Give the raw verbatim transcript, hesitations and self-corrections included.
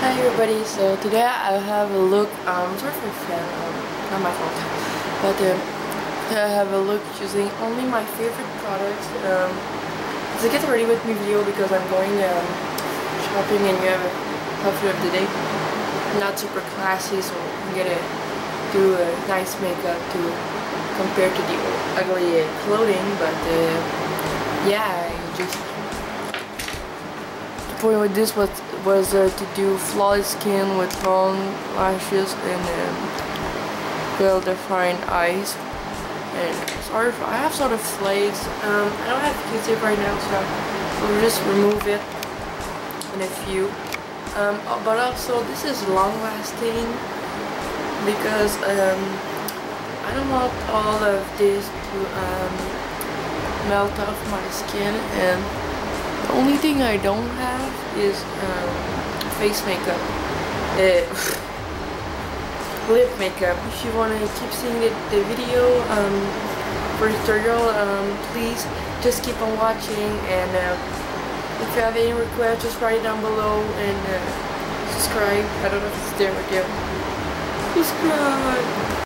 Hi everybody, so today I have a look, um, sorry for the fan, um, not my fault, but um, I have a look using only my favorite products. Um, it's a get ready with me video because I'm going um, shopping and you have a outfit of the day. Not super classy, so I'm gonna do a nice makeup to compare to the ugly uh, clothing, but uh, yeah, I just point with this was was uh, to do flawless skin with long lashes and um, well-defined eyes. And sorry, for, I have sort of flakes. Um, I don't have Q-tip right now, so we'll just remove it in a few. Um, but also, this is long-lasting because um, I don't want all of this to um, melt off my skin, and the only thing I don't have is um, face makeup, uh, lip makeup. If you want to keep seeing the, the video um, for the tutorial, um, please just keep on watching, and uh, if you have any requests, just write it down below, and uh, subscribe. I don't know if it's there with you. Subscribe!